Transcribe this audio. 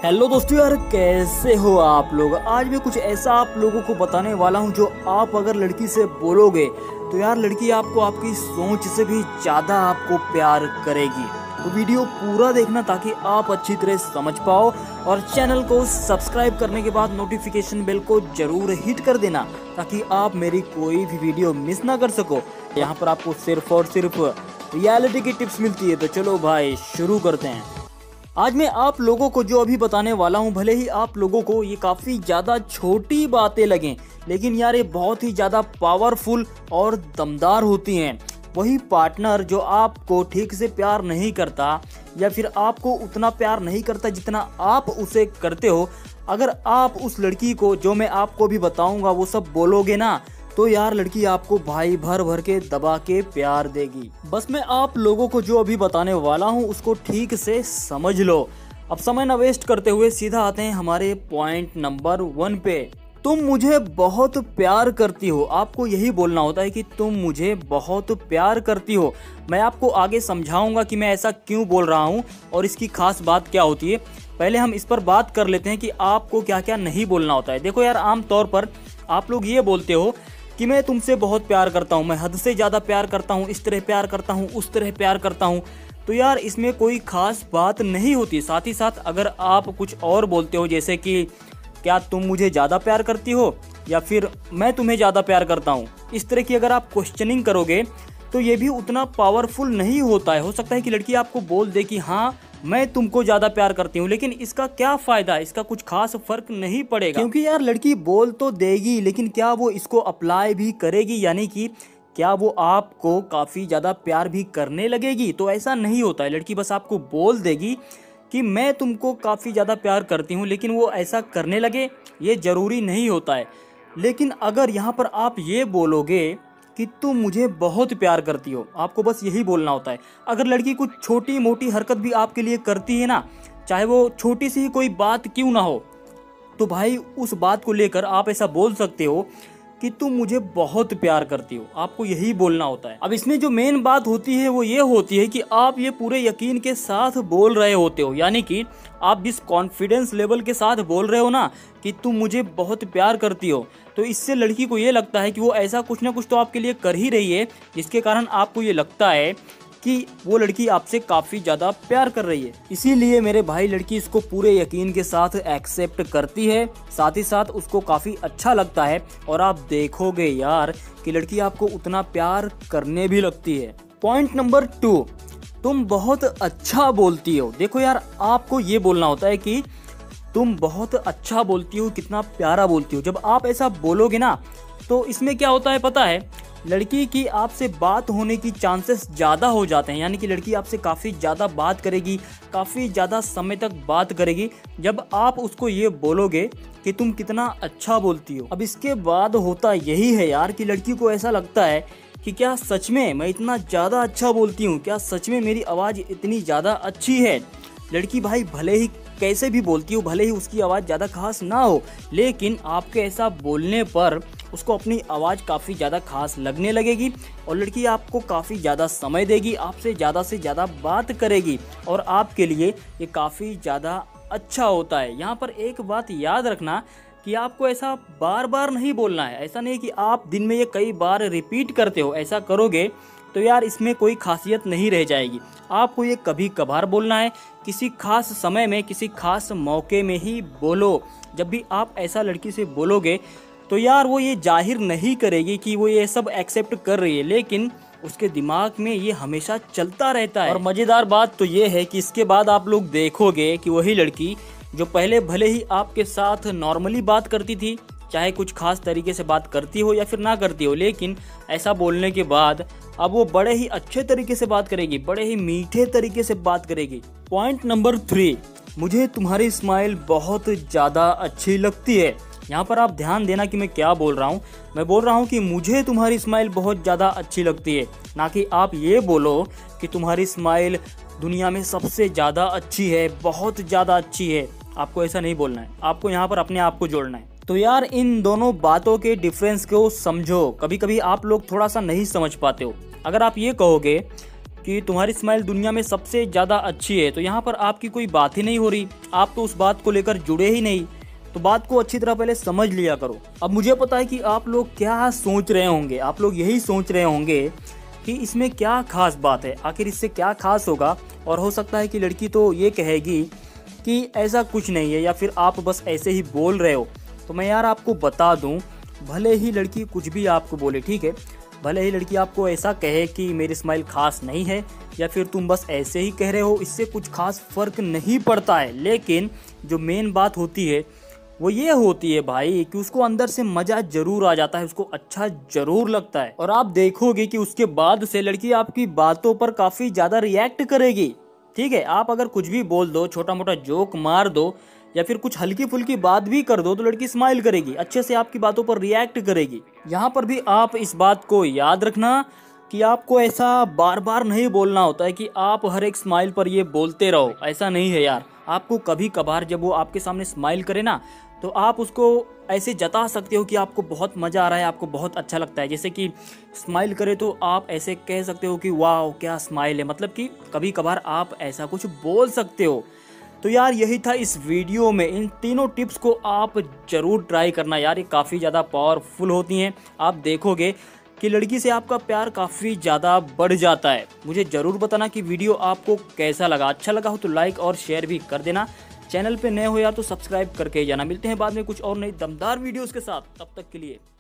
Hello दोस्तों यार, कैसे हो आप लोग। आज मैं कुछ ऐसा आप लोगों को बताने वाला हूं जो आप अगर लड़की से बोलोगे तो यार लड़की आपको आपकी सोच से भी ज़्यादा आपको प्यार करेगी। तो वीडियो पूरा देखना ताकि आप अच्छी तरह समझ पाओ, और चैनल को सब्सक्राइब करने के बाद नोटिफिकेशन बेल को जरूर हिट कर देना ताकि आप मेरी कोई भी वीडियो मिस ना कर सको। यहाँ पर आपको सिर्फ और सिर्फ रियलिटी की टिप्स मिलती है। तो चलो भाई शुरू करते हैं। आज मैं आप लोगों को जो अभी बताने वाला हूं, भले ही आप लोगों को ये काफ़ी ज़्यादा छोटी बातें लगें, लेकिन यार ये बहुत ही ज़्यादा पावरफुल और दमदार होती हैं। वही पार्टनर जो आपको ठीक से प्यार नहीं करता या फिर आपको उतना प्यार नहीं करता जितना आप उसे करते हो, अगर आप उस लड़की को जो मैं आपको भी बताऊंगा वो सब बोलोगे ना, तो यार लड़की आपको भाई भर भर के दबा के प्यार देगी। बस मैं आप लोगों को जो अभी बताने वाला हूँ उसको ठीक से समझ लो। अब समय न वेस्ट करते हुए सीधा आते हैं हमारे पॉइंट नंबर 1 पे। तुम मुझे बहुत प्यार करती हो। आपको यही बोलना होता है कि तुम मुझे बहुत प्यार करती हो। मैं आपको आगे समझाऊंगा कि मैं ऐसा क्यों बोल रहा हूँ और इसकी खास बात क्या होती है। पहले हम इस पर बात कर लेते हैं कि आपको क्या क्या नहीं बोलना होता है। देखो यार, आमतौर पर आप लोग ये बोलते हो कि मैं तुमसे बहुत प्यार करता हूँ, मैं हद से ज़्यादा प्यार करता हूँ, इस तरह प्यार करता हूँ, उस तरह प्यार करता हूँ। तो यार इसमें कोई ख़ास बात नहीं होती। साथ ही साथ अगर आप कुछ और बोलते हो, जैसे कि क्या तुम मुझे ज़्यादा प्यार करती हो या फिर मैं तुम्हें ज़्यादा प्यार करता हूँ, इस तरह की अगर आप क्वेश्चनिंग करोगे तो ये भी उतना पावरफुल नहीं होता है। हो सकता है कि लड़की आपको बोल दे कि हाँ मैं तुमको ज़्यादा प्यार करती हूँ, लेकिन इसका क्या फ़ायदा, इसका कुछ खास फर्क नहीं पड़ेगा। क्योंकि यार लड़की बोल तो देगी, लेकिन क्या वो इसको अप्लाई भी करेगी, यानी कि क्या वो आपको काफ़ी ज़्यादा प्यार भी करने लगेगी। तो ऐसा नहीं होता है। लड़की बस आपको बोल देगी कि मैं तुमको काफ़ी ज़्यादा प्यार करती हूँ, लेकिन वो ऐसा करने लगे ये ज़रूरी नहीं होता है। लेकिन अगर यहाँ पर आप ये बोलोगे कि तुम मुझे बहुत प्यार करती हो, आपको बस यही बोलना होता है। अगर लड़की कुछ छोटी मोटी हरकत भी आपके लिए करती है ना, चाहे वो छोटी सी ही कोई बात क्यों ना हो, तो भाई उस बात को लेकर आप ऐसा बोल सकते हो कि तुम मुझे बहुत प्यार करती हो। आपको यही बोलना होता है। अब इसमें जो मेन बात होती है वो ये होती है कि आप ये पूरे यकीन के साथ बोल रहे होते हो, यानी कि आप जिस कॉन्फिडेंस लेवल के साथ बोल रहे हो ना कि तुम मुझे बहुत प्यार करती हो, तो इससे लड़की को ये लगता है कि वो ऐसा कुछ ना कुछ तो आपके लिए कर ही रही है, जिसके कारण आपको ये लगता है कि वो लड़की आपसे काफ़ी ज़्यादा प्यार कर रही है। इसीलिए मेरे भाई लड़की इसको पूरे यकीन के साथ एक्सेप्ट करती है, साथ ही साथ उसको काफ़ी अच्छा लगता है, और आप देखोगे यार कि लड़की आपको उतना प्यार करने भी लगती है। पॉइंट नंबर 2, तुम बहुत अच्छा बोलती हो। देखो यार, आपको ये बोलना होता है कि तुम बहुत अच्छा बोलती हो, कितना प्यारा बोलती हो। जब आप ऐसा बोलोगे ना, तो इसमें क्या होता है पता है, लड़की की आपसे बात होने की चांसेस ज़्यादा हो जाते हैं। यानी कि लड़की आपसे काफ़ी ज़्यादा बात करेगी, काफ़ी ज़्यादा समय तक बात करेगी जब आप उसको ये बोलोगे कि तुम कितना अच्छा बोलती हो। अब इसके बाद होता यही है यार कि लड़की को ऐसा लगता है कि क्या सच में मैं इतना ज़्यादा अच्छा बोलती हूँ, क्या सच में मेरी आवाज़ इतनी ज़्यादा अच्छी है। लड़की भाई भले ही कैसे भी बोलती हो, भले ही उसकी आवाज़ ज़्यादा खास ना हो, लेकिन आपके ऐसा बोलने पर उसको अपनी आवाज़ काफ़ी ज़्यादा खास लगने लगेगी, और लड़की आपको काफ़ी ज़्यादा समय देगी, आपसे ज़्यादा बात करेगी, और आपके लिए ये काफ़ी ज़्यादा अच्छा होता है। यहाँ पर एक बात याद रखना कि आपको ऐसा बार बार नहीं बोलना है। ऐसा नहीं कि आप दिन में ये कई बार रिपीट करते हो। ऐसा करोगे तो यार इसमें कोई खासियत नहीं रह जाएगी। आपको ये कभी कभार बोलना है, किसी खास समय में, किसी खास मौके में ही बोलो। जब भी आप ऐसा लड़की से बोलोगे तो यार वो ये जाहिर नहीं करेगी कि वो ये सब एक्सेप्ट कर रही है, लेकिन उसके दिमाग में ये हमेशा चलता रहता है। और मज़ेदार बात तो ये है कि इसके बाद आप लोग देखोगे कि वही लड़की जो पहले भले ही आपके साथ नॉर्मली बात करती थी, चाहे कुछ खास तरीके से बात करती हो या फिर ना करती हो, लेकिन ऐसा बोलने के बाद अब वो बड़े ही अच्छे तरीके से बात करेगी, बड़े ही मीठे तरीके से बात करेगी। पॉइंट नंबर 3, मुझे तुम्हारी स्माइल बहुत ज़्यादा अच्छी लगती है। यहाँ पर आप ध्यान देना कि मैं क्या बोल रहा हूँ। मैं बोल रहा हूँ कि मुझे तुम्हारी स्माइल बहुत ज़्यादा अच्छी लगती है, ना कि आप ये बोलो कि तुम्हारी स्माइल दुनिया में सबसे ज़्यादा अच्छी है, बहुत ज़्यादा अच्छी है। आपको ऐसा नहीं बोलना है, आपको यहाँ पर अपने आप को जोड़ना है। तो यार इन दोनों बातों के डिफरेंस को समझो। कभी कभी आप लोग थोड़ा सा नहीं समझ पाते हो। अगर आप ये कहोगे कि तुम्हारी स्माइल दुनिया में सबसे ज़्यादा अच्छी है, तो यहाँ पर आपकी कोई बात ही नहीं हो रही, आप तो उस बात को लेकर जुड़े ही नहीं। तो बात को अच्छी तरह पहले समझ लिया करो। अब मुझे पता है कि आप लोग क्या सोच रहे होंगे, आप लोग यही सोच रहे होंगे कि इसमें क्या खास बात है, आखिर इससे क्या खास होगा। और हो सकता है कि लड़की तो ये कहेगी कि ऐसा कुछ नहीं है, या फिर आप बस ऐसे ही बोल रहे हो। तो मैं यार आपको बता दूं, भले ही लड़की कुछ भी आपको बोले, ठीक है, भले ही लड़की आपको ऐसा कहे कि मेरी स्माइल खास नहीं है, या फिर तुम बस ऐसे ही कह रहे हो, इससे कुछ खास फर्क नहीं पड़ता है। लेकिन जो मेन बात होती है वो ये होती है भाई कि उसको अंदर से मजा जरूर आ जाता है, उसको अच्छा जरूर लगता है। और आप देखोगे कि उसके बाद से लड़की आपकी बातों पर काफी ज्यादा रिएक्ट करेगी। ठीक है, आप अगर कुछ भी बोल दो, छोटा मोटा जोक मार दो, या फिर कुछ हल्की फुल्की बात भी कर दो, तो लड़की स्माइल करेगी, अच्छे से आपकी बातों पर रिएक्ट करेगी। यहाँ पर भी आप इस बात को याद रखना कि आपको ऐसा बार बार नहीं बोलना होता है कि आप हर एक स्माइल पर ये बोलते रहो, ऐसा नहीं है यार। आपको कभी कभार जब वो आपके सामने स्माइल करे ना, तो आप उसको ऐसे जता सकते हो कि आपको बहुत मज़ा आ रहा है, आपको बहुत अच्छा लगता है। जैसे कि स्माइल करे तो आप ऐसे कह सकते हो कि वाह क्या स्माइल है, मतलब कि कभी कभार आप ऐसा कुछ बोल सकते हो। तो यार यही था इस वीडियो में, इन तीनों टिप्स को आप ज़रूर ट्राई करना यार, ये काफ़ी ज़्यादा पावरफुल होती हैं। आप देखोगे कि लड़की से आपका प्यार काफ़ी ज़्यादा बढ़ जाता है। मुझे ज़रूर बताना कि वीडियो आपको कैसा लगा, अच्छा लगा हो तो लाइक और शेयर भी कर देना। चैनल पे नए हो यार तो सब्सक्राइब करके जाना। मिलते हैं बाद में कुछ और नई दमदार वीडियोस के साथ, तब तक के लिए।